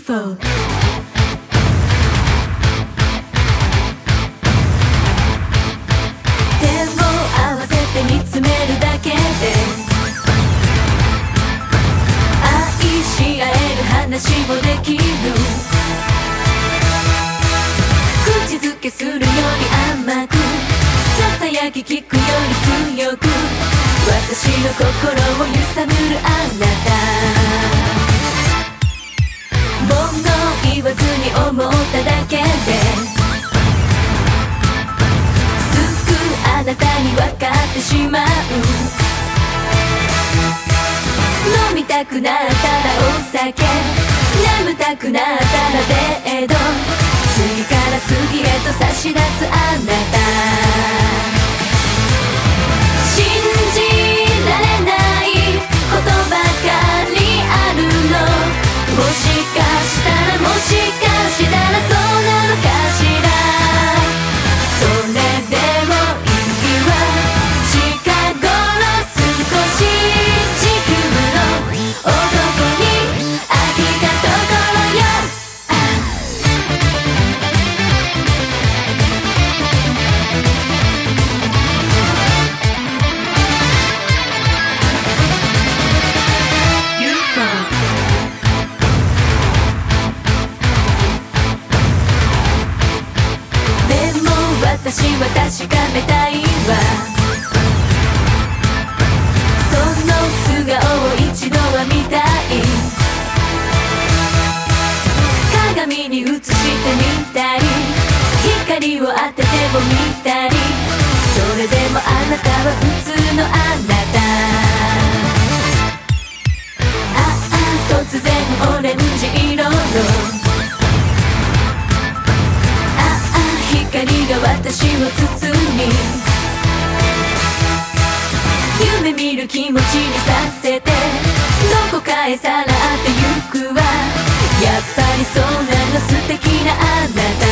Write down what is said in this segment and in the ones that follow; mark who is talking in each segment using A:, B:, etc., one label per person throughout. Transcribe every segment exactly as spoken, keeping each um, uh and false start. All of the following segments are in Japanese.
A: フォー 手を合わせて見つめるだけで愛し合える話もできる口づけするより甘くささやき聞くより強く私の心を揺さぶるあなた物言わずに思っただけですぐあなたに分かってしまう飲みたくなったらお酒眠たくなったらベッド次から次へと差し出すあなた信じられないことばかりあるのもしかしたらもしかしたらそうなのかしらそれでもいいわ近頃少し時空の男に飽きたところよ私は確かめたいわその素顔を一度は見たい鏡に映してみたり光を当てても見たりそれでもあなたは普通のあなたああ突然オレンジ色の光が私を包み夢見る気持ちにさせてどこかへさらってゆくわやっぱりそうなの素敵なあなた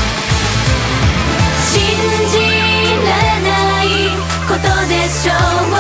A: 信じられないことでしょう